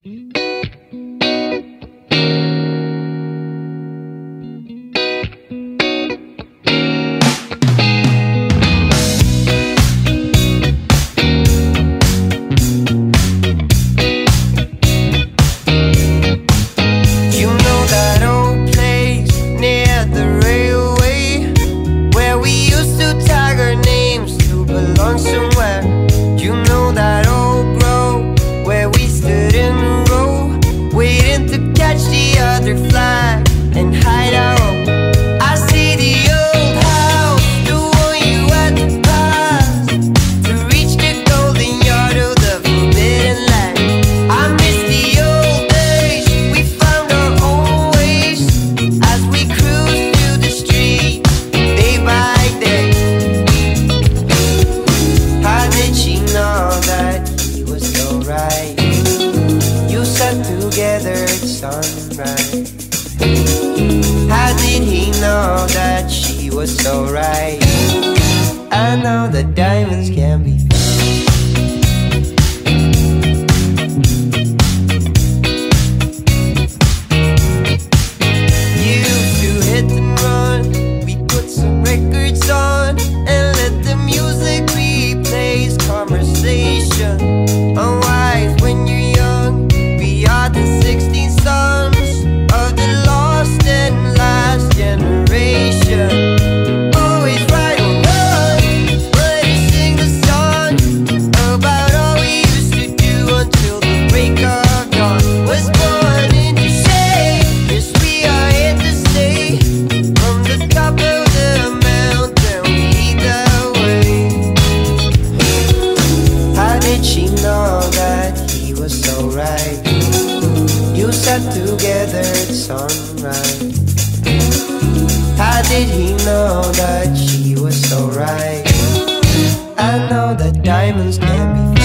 Together at sunrise. How did he know that she was so right? I know that diamonds can be used to hit and run. We put some records on and let the music replace conversation. Unwise when you're young. We are the 16 sons of the lost and last generation. Always right or wrong, but we sing the song about all we used to do until the break of dawn. Was born into shade, yes we are here to stay. From the top of the mountain we lead the way. How did she know that he was so right? You sat together at sunrise. How did he know that she was so right? I know that diamonds can be